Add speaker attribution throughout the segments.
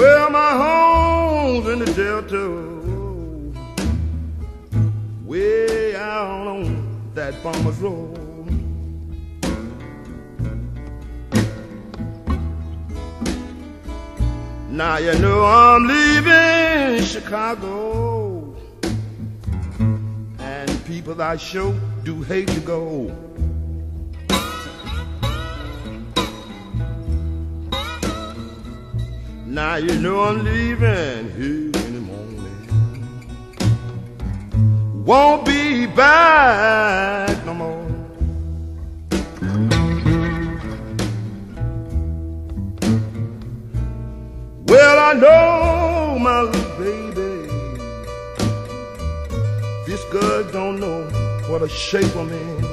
Speaker 1: Well, my home's in the Delta, way out on that farmer's road. Now you know I'm leaving Chicago, and people I sure do hate to go. Now you know I'm leaving here in the morning, won't be back no more. Well, I know my little baby, this girl don't know what a shape I'm in.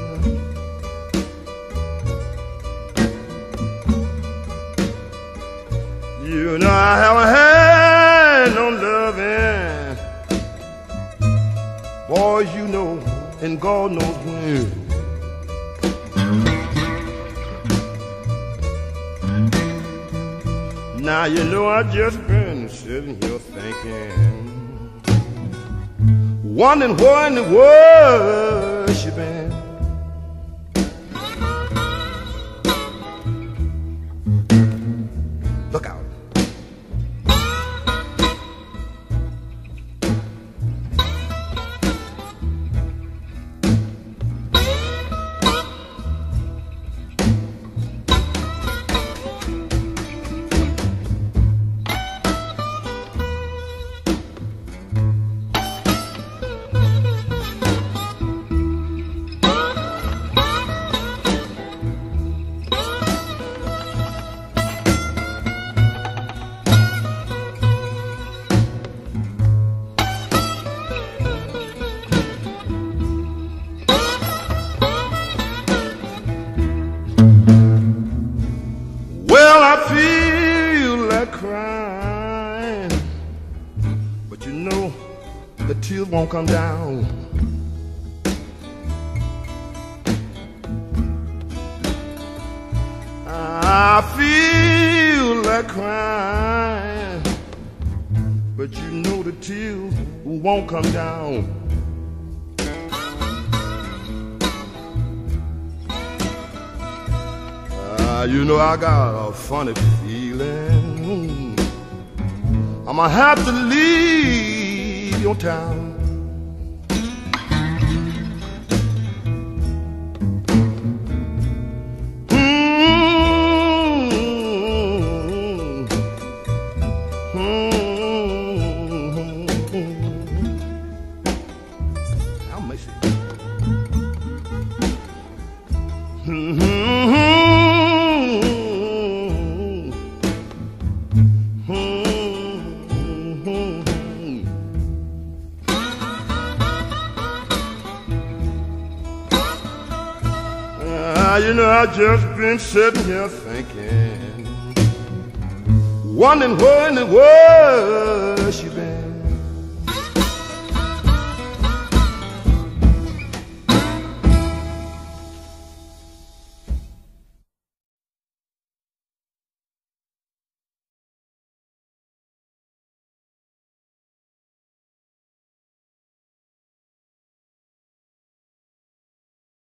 Speaker 1: You know I haven't had no loving, boys, you know, and God knows when. Now you know I just been sitting here thinking, wondering where in the world she been. Look out. Well, I feel like crying, but you know the tears won't come down. I feel like crying, but you know the tears won't come down. You know I got a funny feeling I'ma have to leave your town. I'll miss it. You know I just been sitting here thinking, wondering where in the world she been.